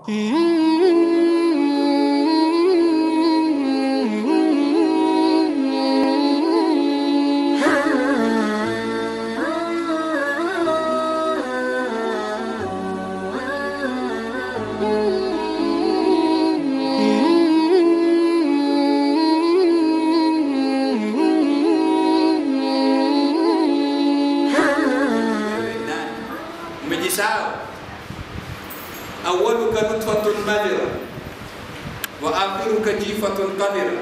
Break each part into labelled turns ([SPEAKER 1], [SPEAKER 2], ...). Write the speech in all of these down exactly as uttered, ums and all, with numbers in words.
[SPEAKER 1] Awaluka nutfatun madira wa akhiruka jifatun qadira.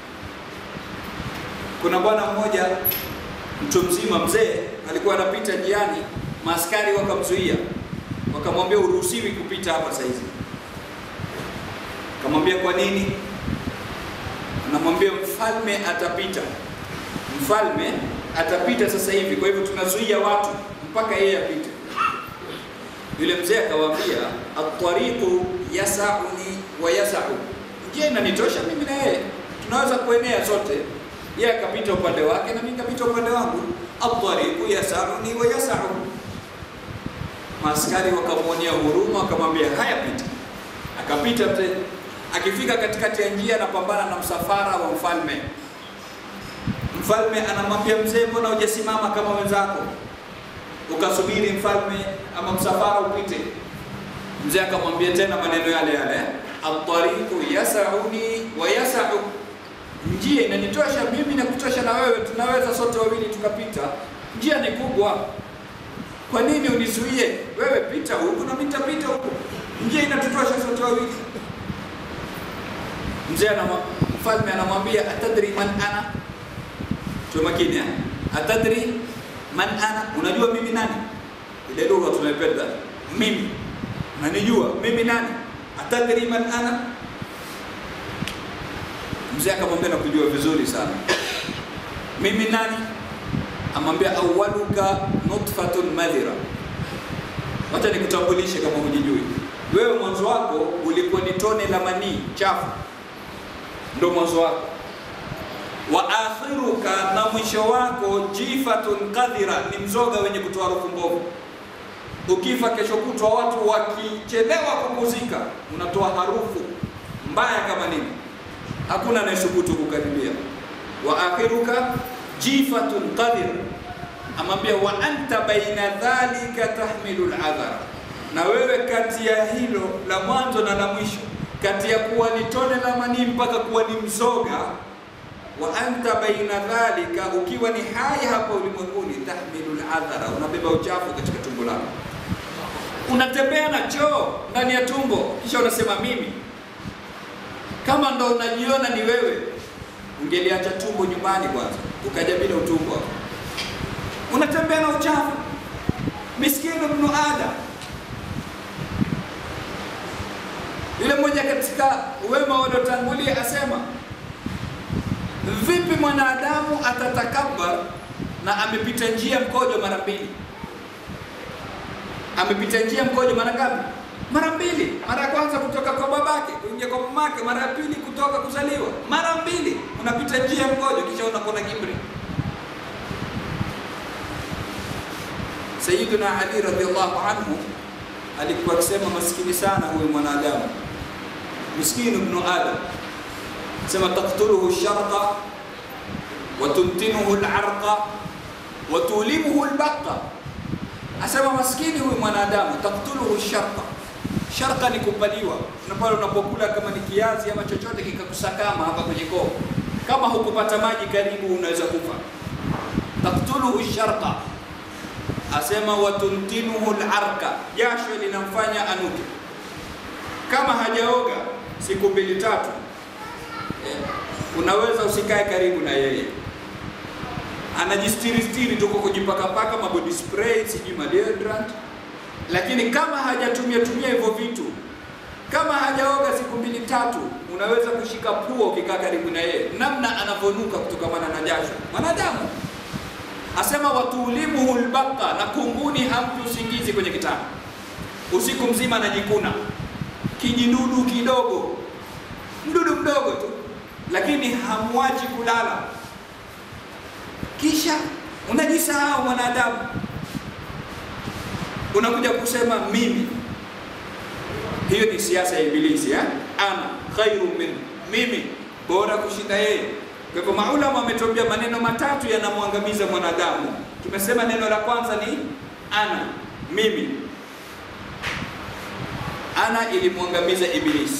[SPEAKER 1] Kuna bwana mmoja mtu mzima mzee alikuwa anapita njiani, maaskari wakamzuia, wakamwambia uruhusiwi kupita hapa sasa hivi. Akamwambia kwa nini? Anamwambia mfalme atapita. Mfalme atapita sasa hivi, kwa hivyo tunazuia watu mpaka yeye apite. Yule mzee akawaambia, at-tariqu yas'uni wa yas'u. Njia inanitosha mimi na yeye, tunaweza kuenea sote. Yeye akapita upande wake na mimi nikapita upande wangu. At-tariqu yas'uni wa yas'u. Maaskari wakamwonea huruma, wakamwambia haya pita. Akapita mzee. Akifika katikati ya njia anapambana na msafara wa mfalme. Mfalme anamwambia mzee, mbona hujasimama kama wenzako ukasubiri mfalme ama msafara upite? Mzee akamwambia tena maneno yale yale, at-tariqu yas'uni wa yas'u. Njia inanitosha mimi na kutosha na wewe, tunaweza sote wawili tukapita. Njia ni kubwa, kwa nini unizuie? Wewe pita huko na mimi nitapita huko, njia inatutosha sote wawili. Mzee na mfalme anamwambia, atadri man ana? Tu makini, atadri man ana? Unajua mimi nani? Ile lugha tunaipenda, mimi unanijua mimi nani? Atadri man ana? Mzee akamwambia nakujua vizuri sana. Mimi nani? Amwambia awwaluka nutfatun madhira. Wacha nikutambulishe kama hujijui. Wewe mwanzo wako ulikuwa ni tone la manii chafu, ndio mwanzo wako. Wa akhiruka, na mwisho wako jifatun qadhira, ni mzoga wenye kutoa harufu mbovu. Ukifa kesho kutwa watu wakichelewa kukuzika, unatoa harufu mbaya kama nini, hakuna anayesubutu kukaribia. Wa akhiruka jifatun qadhira. Amwambia wa anta baina dhalika tahmilul adhara, na wewe kati ya hilo la mwanzo na la mwisho, kati ya kuwa ni tone la manii mpaka kuwa ni mzoga, wa anta baina dhalika, ukiwa ni hai hapa ulimwenguni, tahmilul adhara, unabeba uchafu katika tumbo lako, unatembea na choo ndani ya tumbo, kisha unasema mimi. Kama ndo unajiona ni wewe, ungeliacha tumbo nyumbani kwanza, ukaja bila utumbo. Unatembea na uchafu, miskini ibn Adam. Yule mmoja katika wema waliotangulia asema, vipi mwanadamu atatakabbar na amepita njia mkojo mara mbili? Amepita njia mkojo mara ngapi? Mara mbili. Mara ya kwanza kutoka kwa babake kuingia kwa mamake, mara ya pili kutoka kuzaliwa. Mara mbili unapita njia mkojo, kisha unakuwa kibri. Sayyiduna Ali radhiallahu anhu alikuwa akisema, maskini sana huyu mwanadamu, miskini ibn Adam. Sema taqtuluhu sharqa wa tuntinuhu al-arqa wa tulimuhu al-baqa. Asema maskini huyu mwanadamu, taqtuluhu sharqa. Sharqa ni kupaliwa, na pale unapokula kama ni kiazi ama chochote kikakusakama hapa kwenye koo, kama hukupata maji karibu unaweza kufa. Taqtuluhu sharqa. Asema watuntinuhu al-arqa, jasho linamfanya anuke. Kama hajaoga siku mbili tatu, eh, unaweza usikae karibu na yeye. Anajistiri stiri tuko kujipaka paka mabody spray, sijui deodorant, lakini kama hajatumia tumia hivyo vitu, kama hajaoga siku mbili tatu, unaweza kushika pua ukikaa karibu na yeye, namna anavonuka kutokana na jasho mwanadamu. Asema watulimuhu al-baqa, na kunguni hampi usingizi kwenye kitanda, usiku mzima anajikuna, kijidudu kidogo, mdudu mdogo tu, lakini hamwachi kulala. Kisha unajisahau mwanadamu, unakuja kusema mimi. Hiyo ni siasa ya Ibilisi ya? Ana khairu min, mimi bora kushinda yeye. Kwa hivyo maulama wametuambia maneno matatu yanamwangamiza mwanadamu. Tumesema neno la kwanza ni ana, mimi. Ana ilimwangamiza Ibilisi.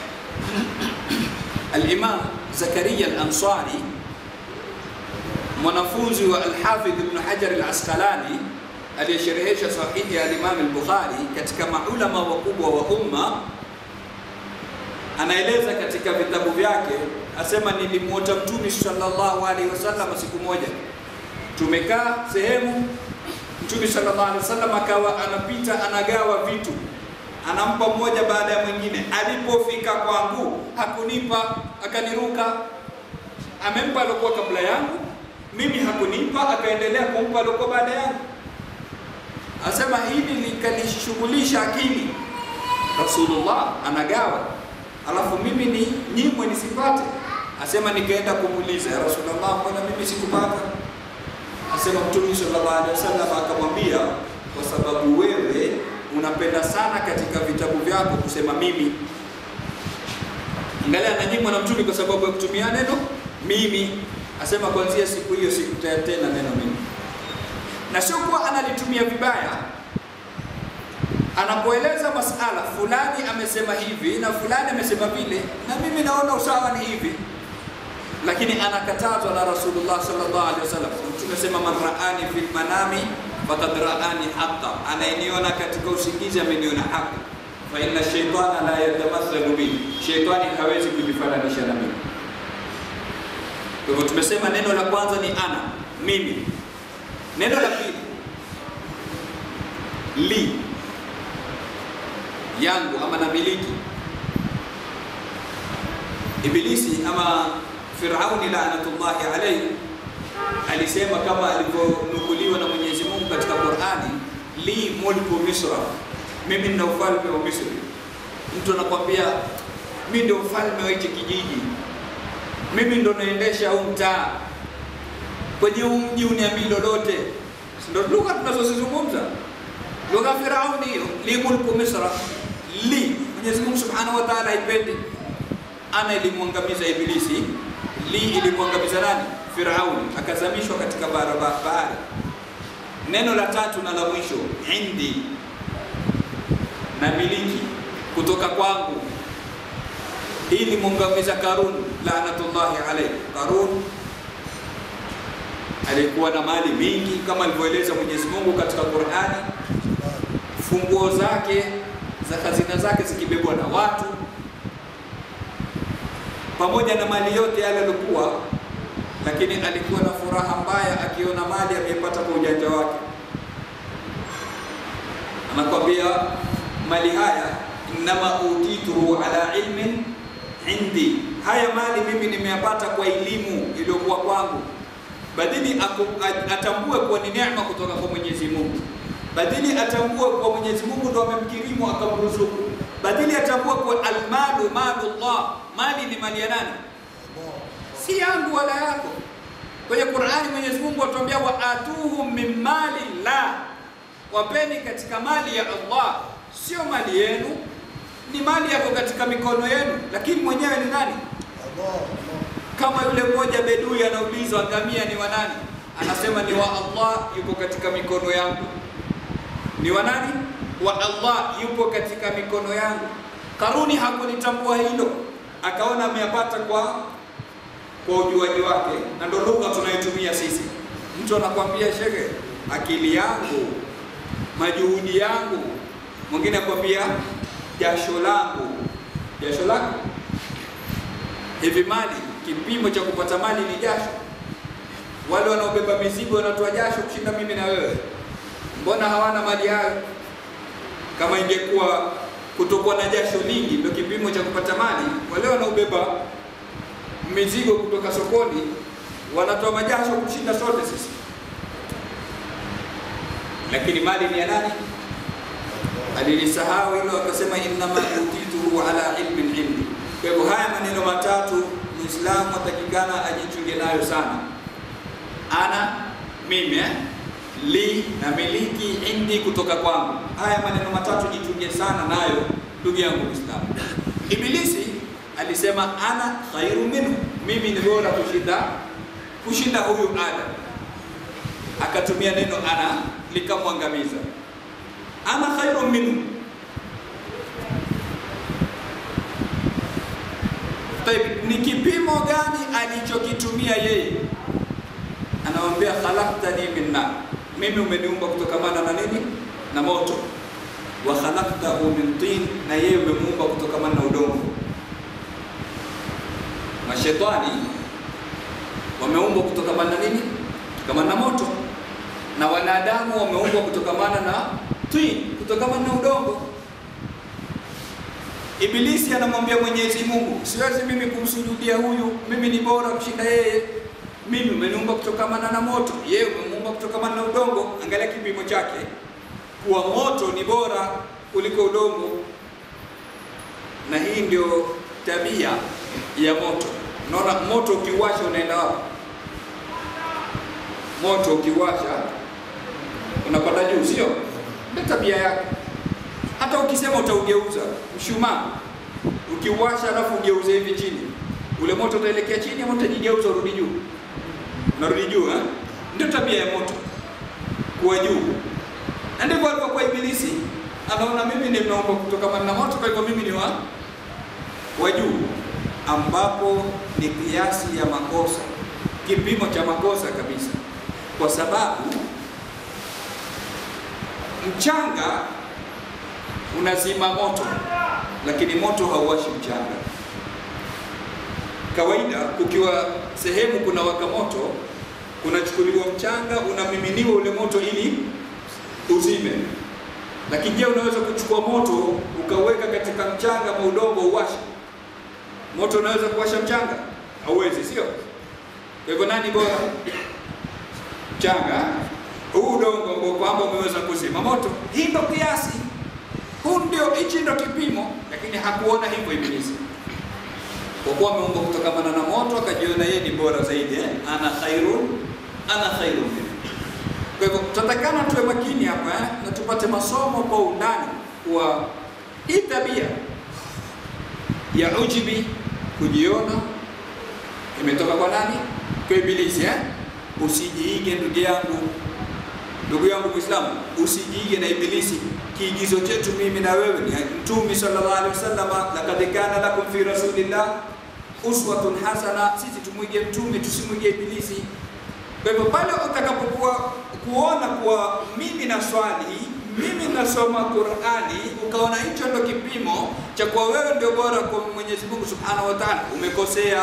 [SPEAKER 1] Al-Imam Zakaria al-Ansari, mwanafunzi wa Al-Hafidh Ibn Hajar al-Asqalani aliyesherehesha sahihi ya Imam al-Bukhari, katika maulama wakubwa wa umma, anaeleza katika vitabu vyake, asema nilimuota Mtume sallallahu alaihi wasallam siku moja. Tumekaa sehemu, Mtume sallallahu alaihi wasallam akawa anapita anagawa vitu, anampa mmoja baada ya mwingine. Alipofika kwangu hakunipa, akaniruka. Amempa alikuwa kabla yangu, mimi hakunipa, akaendelea kumpa alikuwa baada yangu. Asema hili likanishughulisha akili. Rasulullah anagawa, alafu mimi ni nyimwe nisipate. Asema nikaenda kumuuliza, ya Rasulullah, mbona mimi sikupata? Asema Mtume sallallahu alaihi wasallam akamwambia, kwa sababu wewe unapenda sana katika vitabu vyako kusema mimi. Angalia, ananyimwa na Mtume kwa sababu ya kutumia neno mimi. Asema kuanzia siku hiyo sikutaja tena neno mimi. Na sio kwa analitumia vibaya. Anapoeleza masala fulani amesema hivi na fulani amesema vile, na mimi naona usawa ni hivi, lakini anakatazwa na Rasulullah sallallahu alaihi wasallam. Tumesema man raani fil manami faqad raani haqqan, anayeniona katika usingizi ameniona haki. Fa inna shaytana la yatamathalu bi, shaytani hawezi kujifananisha na mimi. Kwa hivyo tumesema neno la kwanza ni ana, mimi. Neno la pili li, yangu ama namiliki. Ibilisi ama Firauni laanatullahi alayhi alisema kama alivyonukuliwa na Mwenyezi Mungu katika Qur'ani, li mulku Misra, mimi nina ufalme wa Misri. Mtu anakuambia mimi ndio ufalme wa hichi kijiji, mimi ndo naendesha huu mtaa, kwenye huu mji uniambii lolote. Ndio lugha tunazozungumza, lugha Firauni hiyo, li mulku Misra. Li, Mwenyezi Mungu Subhanahu wa Ta'ala ipendi. Ana ilimwangamiza Ibilisi, li ilimwangamiza nani? Firauni, akazamishwa katika bahari. Neno la tatu na la mwisho, indi, na miliki, kutoka kwangu. Hii ilimwangamiza Karun laanatullahi alayhi. Karun alikuwa na mali mingi kama alivyoeleza Mwenyezi Mungu katika Qur'ani, funguo zake za hazina zake zikibebwa na watu, pamoja na mali yote yale alikuwa, lakini alikuwa na furaha mbaya akiona mali amepata kwa ujanja wake. Anakwambia mali haya, inma utituhu ala ilmin indi, haya mali mimi nimeyapata kwa elimu iliyokuwa kwangu. Badili atambue kuwa ni neema kutoka kwa Mwenyezi Mungu, badili atambue kwa Mwenyezi Mungu ndo amemkirimu akamruzuku, badili atambue kwa almalu malullah, mali ni mali ya nani? Si yangu wala yako. Kwenye Qur'ani Mwenyezi Mungu atuambia, wa atuhum min mali la, wapeni katika mali ya Allah. Sio mali yenu, ni mali yako katika mikono yenu, lakini mwenyewe ni nani? Allah. Kama yule mmoja bedui anaulizwa ngamia ni wa nani, anasema ni wa Allah, yupo katika mikono yangu. Ni wa nani? Wa Allah, yupo katika mikono yangu. Karuni hakunitambua hilo, akaona ameyapata kwa kwa ujuaji wake, na ndio lugha tunayotumia sisi. Mtu anakuambia shege, akili yangu, majuhudi yangu. Mwingine akwambia jasho langu. Jasho lako? Hivi mali, kipimo cha kupata mali ni jasho? Wale wanaobeba mizigo wanatoa jasho kushinda mimi na wewe. Mbona hawana mali hayo? Kama ingekuwa kutokuwa na jasho lingi ndio kipimo cha kupata mali, wale wanaobeba mizigo kutoka sokoni wanatoa majasho kushinda sote sisi. Lakini mali ni ya nani? Alilisahau hilo, akasema inna ma utituhu ala ilmin indi. Kwa hivyo haya maneno matatu Muislamu atakikana ajichunge nayo sana. Ana, mimi, li, na miliki, indi, kutoka kwangu. Haya maneno matatu jichunge sana nayo. ndugu yangu Muislamu. Ibilisi alisema ana khairu minhu, mimi ni bora kushinda kushinda huyu Adam. Akatumia neno ana likamwangamiza. Ana khairu minhu. Ni kipimo gani alichokitumia yeye? Anamwambia khalaqtani min nar, mimi umeniumba kutokamana na nini? Na moto. Wa khalaqtahu min tin, na yeye umemuumba kutokamana na udongo. Mashetani wameumbwa kutokamana na nini? Kutokamana na moto. Na wanadamu wameumbwa kutokamana na tin, kutokamana na udongo. Ibilisi anamwambia Mwenyezi Mungu, siwezi mimi kumsujudia huyu, mimi ni bora kushinda yeye. Mimi umeniumba kutokamana na moto, yeye umemuumba kutokamana na udongo. Angalia kipimo chake, kuwa moto ni bora kuliko udongo. Na hii ndio tabia ya moto. Unaona moto ukiwasha unaenda wapi? Moto ukiwasha unapanda juu, sio? Ndio tabia yake. Hata ukisema utaugeuza mshumaa, ukiwasha alafu ugeuze hivi chini, ule moto utaelekea chini au utajigeuza urudi juu? Narudi juu, eh? Ndio tabia ya moto, kuwa juu. Na ndivyo alivyokuwa Ibilisi. Anaona mimi nimeomba kutoka na moto, kwa hivyo mimi ni wa wa juu, ambapo ni kiasi ya makosa, kipimo cha makosa kabisa. Kwa sababu mchanga unazima moto, lakini moto hauwashi mchanga. Kawaida kukiwa sehemu kuna waka moto, kunachukuliwa mchanga, unamiminiwa ule moto ili uzime. Lakini je, unaweza kuchukua moto ukaweka katika mchanga au udongo uwashe? Moto unaweza kuwasha mchanga? Hauwezi, sio? Kwa hivyo nani bora? Mchanga, huu udongo ambao kwamba umeweza kuzima moto. Hii ndio kiasi. Huu ndio, hichi ndio kipimo. Lakini hakuona hivyo Ibilisi. Kwa kuwa ameumba kutokamana na moto, akajiona yeye ni bora zaidi, eh? Ana khairun, ana khairun. Kwa hivyo tutatakana tuwe makini hapa, eh? Na tupate masomo kwa undani kwa hii tabia ya ujibi, kujiona, imetoka kwa nani? Kwa Ibilisi, eh? Usijiige ndugu yangu, ndugu yangu Muislamu, usijiige na Ibilisi. Kiigizo chetu mimi na wewe ni Mtume sallallahu alaihi wasallam, laqad kana lakum fi rasulillah uswatun hasana. Sisi tumwige Mtume, tusimwige Ibilisi. Kwa hivyo pale utakapokuwa kuona kwa mimi na swali, mimi nasoma Qur'ani, ukaona hicho ndio kipimo cha kwa wewe ndio bora kwa Mwenyezi Mungu Subhanahu wa Ta'ala, umekosea.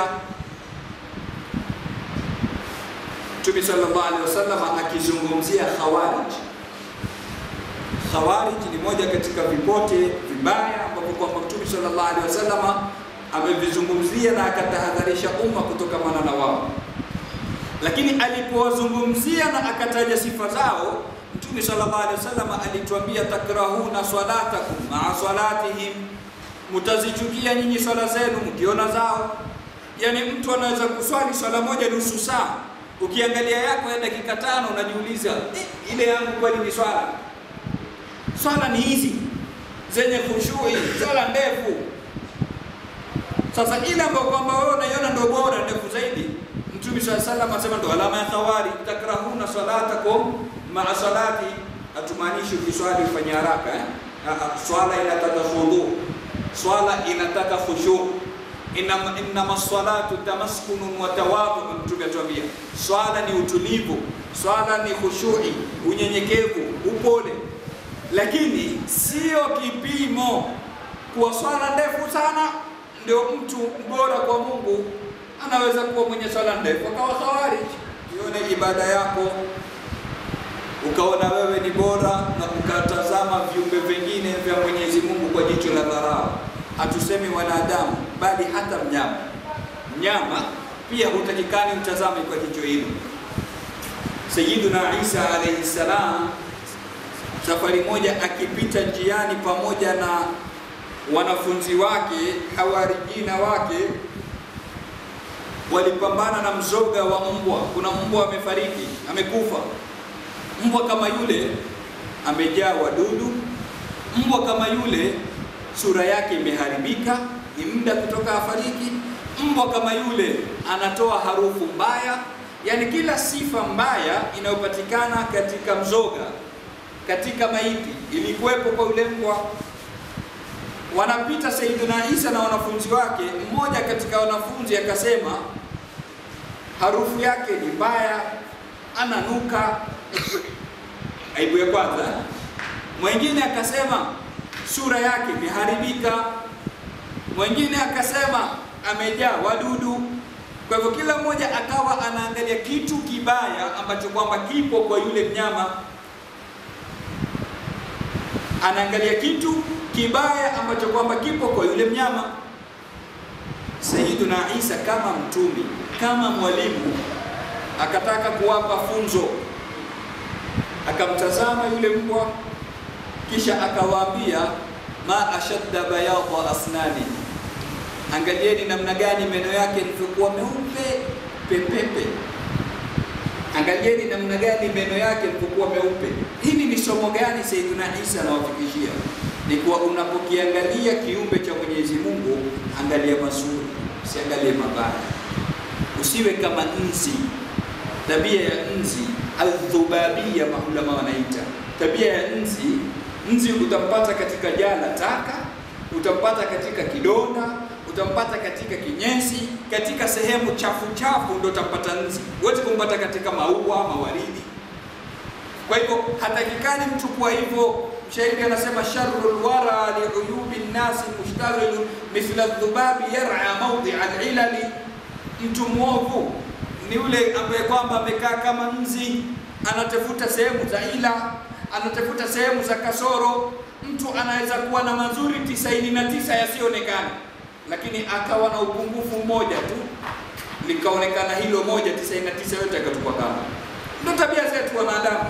[SPEAKER 1] Mtume sallallahu alaihi wasallam akizungumzia Khawarij. Khawarij ni moja katika vipote vibaya ambapo kwa Mtume sallallahu alaihi wasallam amevizungumzia na akatahadharisha umma kutokamana na wao. Lakini alipowazungumzia na akataja sifa zao, Mtume sallallahu alaihi wasallam alituambia takrahuna salatakum ma'a salatihim, mutazichukia nyinyi swala zenu mkiona zao. Yani mtu anaweza kuswali swala moja nusu saa, ukiangalia yako ya dakika tano unajiuliza, eh, ile yangu kweli ni swala? Swala ni hizi zenye khushui, swala ndefu. Sasa ile ambayo kwamba wewe unaiona ndio bora, ndefu zaidi, Mtume sallallahu alaihi wasallam anasema ndio alama ya Khawari, takrahuna salatakum ma'a salati. Hatumaanishi ukiswali ufanye haraka, eh? Swala inataka khudhu, swala inataka khushu. Inama inama salatu tamaskunun wa tawadhu. Mtume atuambia swala ni utulivu, swala ni khushui, unyenyekevu, upole. Lakini sio kipimo kwa swala ndefu sana ndio mtu bora kwa Mungu. Anaweza kuwa mwenye swala ndefu akawa Khawarij. Uone ibada yako ukaona wewe ni bora na ukatazama viumbe vingine vya Mwenyezi Mungu kwa jicho la dharau. Hatusemi wanadamu, bali hata mnyama. Mnyama pia hutakikani mtazame kwa jicho hilo. Sayyiduna Isa alayhi salam, safari moja akipita njiani pamoja na wanafunzi wake, hawarijina wake, walipambana na mzoga wa mbwa. Kuna mbwa amefariki, amekufa. Mbwa kama yule amejaa wadudu, mbwa kama yule sura yake imeharibika, ni muda kutoka afariki. Mbwa kama yule anatoa harufu mbaya, yani kila sifa mbaya inayopatikana katika mzoga, katika maiti ilikuwepo kwa yule mbwa. Wanapita Sayyidina Isa na wanafunzi wake, mmoja katika wanafunzi akasema harufu yake ni mbaya, ananuka. Aibu ya kwanza. Mwingine akasema sura yake imeharibika, mwingine akasema amejaa wadudu. Kwa hivyo kila mmoja akawa anaangalia kitu kibaya ambacho kwamba kipo kwa yule mnyama, anaangalia kitu kibaya ambacho kwamba kipo kwa yule mnyama. Sayyiduna Isa kama mtumi, kama mwalimu, akataka kuwapa funzo, akamtazama yule mbwa, kisha akawaambia ma ashadda bayadha asnani, angalieni namna gani meno yake yalivyokuwa meupe pepepe, angalieni namna gani meno yake yalivyokuwa meupe. Hili ni somo gani Sayyiduna Isa anawafikishia? Ni kuwa unapokiangalia kiumbe cha Mwenyezi Mungu, angalia mazuri, usiangalie mabaya. Usiwe kama nzi. Tabia ya nzi aldhubabia, maulama wanaita tabia ya nzi. Nzi utampata katika jala taka, utampata katika kidonda, utampata katika kinyesi, katika sehemu chafu chafu ndio utampata nzi. Huwezi kumpata katika maua, mawaridi. Kwa hivyo hatakikani mtu kwa hivyo. Mshairi anasema sharrul wara liuyubi nnasi mushtaghil mithla dhubabi yar'a mawdi'a al-ilali. Mtu mwovu ni yule ambaye kwamba amekaa kama nzi, anatafuta sehemu za ila, anatafuta sehemu za kasoro. Mtu anaweza kuwa na mazuri tisaini na tisa yasionekana, lakini akawa na upungufu mmoja tu, likaonekana hilo moja, tisaini na tisa yote akatupwa kama. Ndio tabia zetu wanadamu.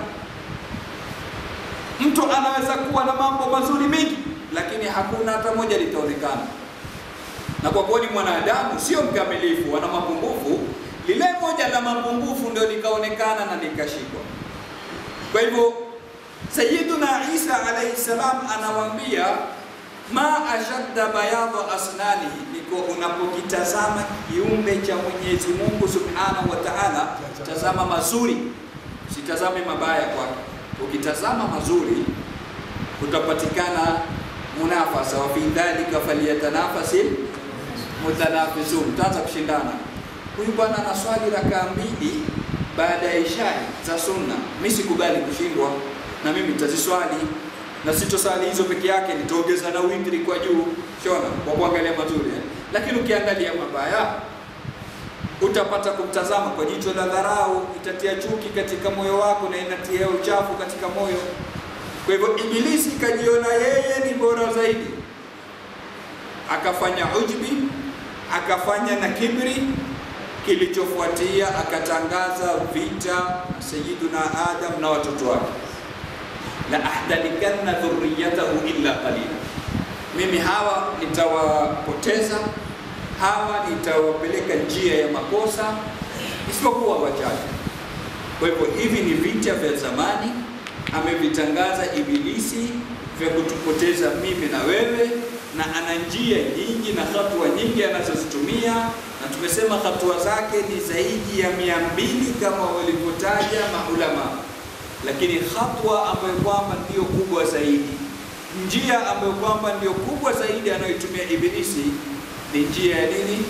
[SPEAKER 1] Mtu anaweza kuwa na mambo mazuri mengi, lakini hakuna hata moja litaonekana. Na kwa kuwa ni mwanadamu sio mkamilifu, ana mapungufu, lile moja la mapungufu ndio likaonekana na likashikwa. Kwa hivyo Sayyiduna Isa alayhi salam anawaambia ma ashadda bayadha asnanihi, niko unapokitazama kiumbe cha Mwenyezi Mungu Subhanahu wa Ta'ala, tazama mazuri, sitazame mabaya kwake. Ukitazama mazuri utapatikana munafasa, wa fi dhalika falyatanafasil mutanafisun, utaanza kushindana. Huyu bwana ana swali rakaa mbili baada ya isha za sunna, mimi sikubali kushindwa, na mimi nitaziswali, na sitosali hizo peke yake, nitaongeza na witri kwa juu, shona, kwa kuangalia mazuri. Lakini ukiangalia mabaya utapata kumtazama kwa jicho la dharau, itatia chuki katika moyo wako na inatia uchafu katika moyo. Kwa hivyo Ibilisi kajiona yeye ni bora zaidi, akafanya ujbi, akafanya na kibri. Kilichofuatia akatangaza vita na Sayyiduna Adam na watoto wake, la ahdalikanna dhurriyatahu illa qalila, mimi hawa nitawapoteza, hawa nitawapeleka njia ya makosa isipokuwa wachache. Kwa hivyo hivi ni vita vya zamani amevitangaza Ibilisi vya kutupoteza mimi na wewe, na ana njia nyingi na hatua nyingi anazozitumia, na tumesema hatua zake ni zaidi ya mia mbili kama walivyotaja maulama. Lakini hatua ambayo kwamba ndio kubwa zaidi, njia ambayo kwamba ndio kubwa zaidi anayoitumia Ibilisi ni njia ya nini?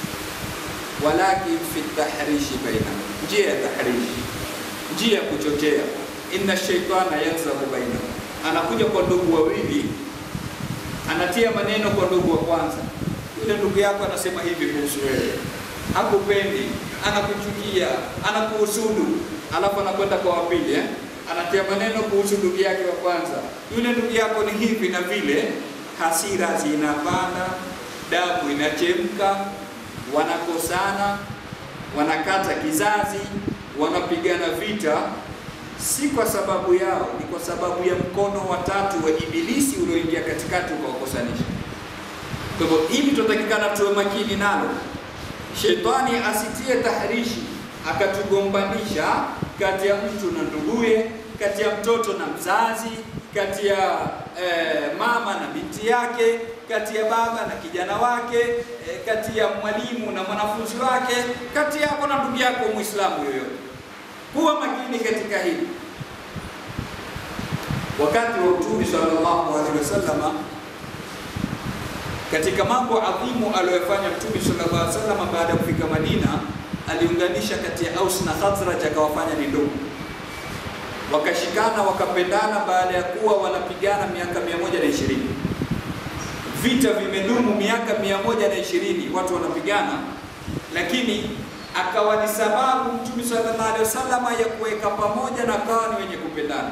[SPEAKER 1] Walakin fi tahrishi baina, njia ya tahrishi, njia ya kuchochea. Inna shaytana yanzahu baina, anakuja kwa ndugu wawili, anatia maneno kwa ndugu wa kwanza. Yule ndugu yako anasema hivi kuhusu wewe, hakupendi, anakuchukia, anakuhusudu, alafu anakwenda kwa wapili eh? anatia maneno kuhusu ndugu yake wa kwanza. Yule ndugu yako ni hivi na vile, hasira zinapanda, damu inachemka, wanakosana, wanakata kizazi, wanapigana vita, si kwa sababu yao, ni kwa sababu ya mkono wa tatu wa Ibilisi ulioingia katikati ukawakosanisha. Kwa hivyo hivi tunatakikana tuwe makini nalo. Shetani asitie tahrishi akatugombanisha kati ya mtu na nduguye, kati ya mtoto na mzazi, kati ya eh, mama na binti yake, kati ya baba na kijana wake, eh, kati ya mwalimu na mwanafunzi wake, kati yako na ndugu yako Muislamu yoyote. Kuwa makini katika hili. Wakati wa Mtume sallallahu alaihi wasallam, katika mambo adhimu aliyofanya Mtume sallallahu alaihi wasallam baada ya kufika Madina, aliunganisha kati ya Aus na Khazraj, akawafanya ni ndugu. Wakashikana, wakapendana baada ya kuwa wanapigana miaka mia moja na ishirini. Vita vimedumu miaka mia moja na ishirini, watu wanapigana, lakini akawa ni sababu Mtume sallallahu alaihi wasallam ya kuweka pamoja na kawa ni wenye kupendana.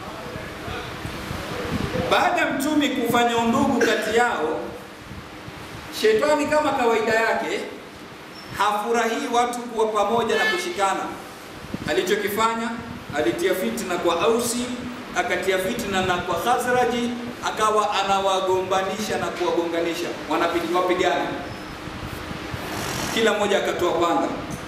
[SPEAKER 1] Baada ya Mtume kufanya undugu kati yao, Shetani kama kawaida yake hafurahii watu kuwa pamoja na kushikana. Alichokifanya, alitia fitna kwa Ausi, akatia fitna na kwa Khazraji, akawa anawagombanisha na kuwagonganisha, wanapigana wapigana, kila mmoja akatoa panga.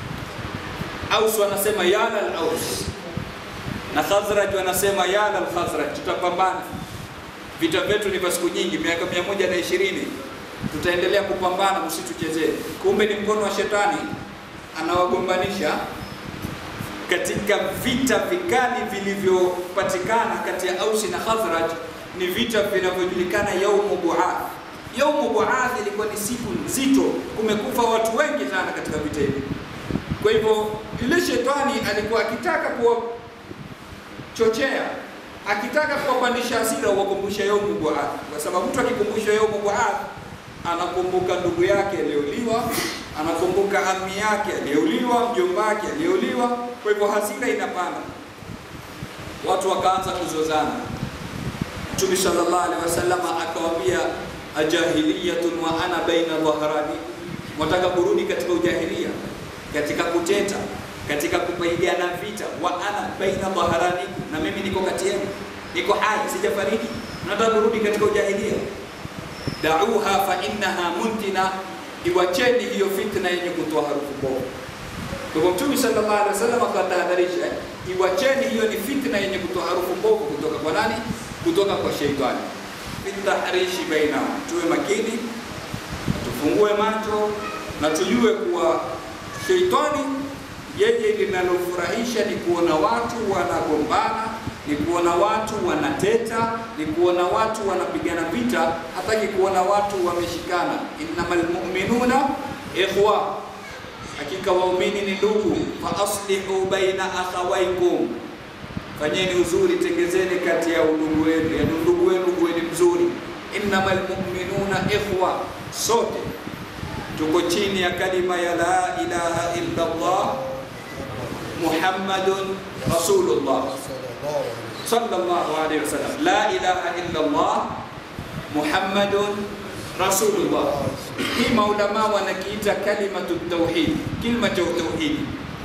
[SPEAKER 1] Aus wanasema ya al-Aus na Khazraj wanasema ya al-Khazraj, tutapambana, vita vyetu ni kwa siku nyingi, miaka mia moja na ishirini, tutaendelea kupambana, msituchezee. Kumbe ni mkono wa Shetani anawagombanisha katika vita vikali vilivyopatikana kati ya Ausi na Khazraj. Ni vita vinavyojulikana Yaumu Bu'ath. Yaumu Bu'ath ilikuwa ni siku nzito, kumekufa watu wengi sana katika vita hivi. Kwa hivyo ile Shetani alikuwa akitaka kuwachochea, akitaka kuwapandisha hasira, wakumbusha Yaumu Bu'ath, kwa sababu mtu akikumbusha Yaumu Bu'ath anakumbuka ndugu yake aliyeuliwa, anakumbuka ammi yake aliyeuliwa, mjomba wake aliyeuliwa. Kwa hivyo hasira inapanda, watu wakaanza kuzozana. Mtume sallallahu alaihi wasallam akawaambia, ajahiliyatun wa ana baina dhahrani, wataka kurudi katika ujahilia, katika kuteta, katika kupigana vita, wa ana baina dhahrani, na mimi niko kati yenu, niko hai, sijafariki, nataka kurudi katika ujahilia. Da'uha fa innaha muntina, iwacheni hiyo fitna yenye kutoa harufu mbaya. Kwa Mtume sallallahu alaihi wasallam akatahadharisha, iwacheni hiyo ni fitna yenye kutoa harufu mbaya kutoka kwa nani? Kutoka kwa Sheitani. Bitahrishi baina, tuwe makini, tufungue macho na tujue kuwa Sheitani yeye linalofurahisha ni kuona watu wanagombana, ni kuona watu wanateta, ni kuona watu wanapigana vita, hataki kuona watu wameshikana. Innamal mu'minuna ikhwa, hakika waumini ni ndugu. Fa aslihu baina akhawaykum, fanyeni uzuri, tengezeni kati ya ndugu wenu, ya ndugu wenu uwe mzuri. Innamal mu'minuna ikhwa, sote tuko chini ya kalima ya la ilaha illa Allah Muhammadun Rasulullah sallallahu alaihi wasallam. La ilaha illa Allah Muhammadun Rasulullah. Hii maulama wanakiita kalimatu tauhid, kilima cha tauhid.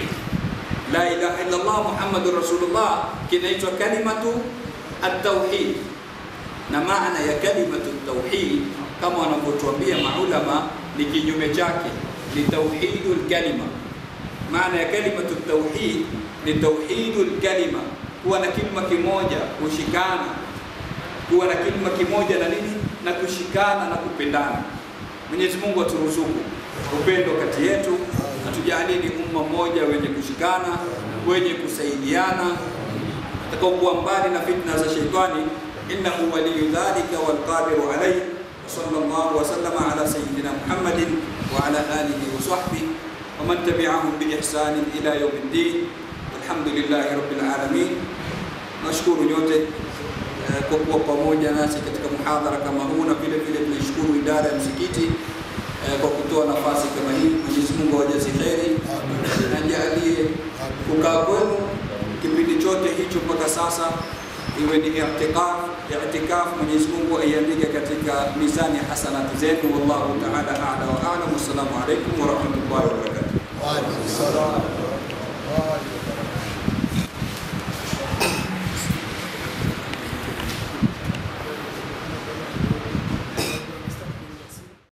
[SPEAKER 1] La ilaha illa Allah Muhammadur Rasulullah kinaitwa kalimatu at-tauhid. Na maana ya kalimatu tauhid kama wanavyotuambia maulama ni kinyume chake, ni tauhidul kalima. Maana ya kalimatu tauhid ni tauhidul kalima, kuwa na kilima kimoja, kushikana, kuwa na kilima kimoja na nini? Na kushikana na kupendana. Mwenyezi Mungu aturuzuku upendo kati yetu, atujalie ni umma mmoja wenye kushikana, wenye kusaidiana, atakao kuwa mbali na fitna za Sheitani. Innahu waliyu dhalika wal qadiru alayhi. Sallallahu wa sallama ala sayyidina Muhammadin wa ala alihi wa sahbihi wa man tabi'ahum bi ihsan ila yawmiddin. Alhamdulillahi rabbil alamin. Nashukuru nyote kwa kuwa pamoja nasi katika muhadhara kama huu, na vile vile tunashukuru idara ya msikiti kwa kutoa nafasi kama hii. Mwenyezi Mungu awajaze kheri na jalie kukaa kwenu kipindi chote hicho mpaka sasa iwe ni i'tikaf. I'tikaf Mwenyezi Mungu aiandike katika mizani ya hasanati zenu. Wallahu ta'ala a'la wa a'lam. Assalamu alaykum wa rahmatullahi wa barakatuh.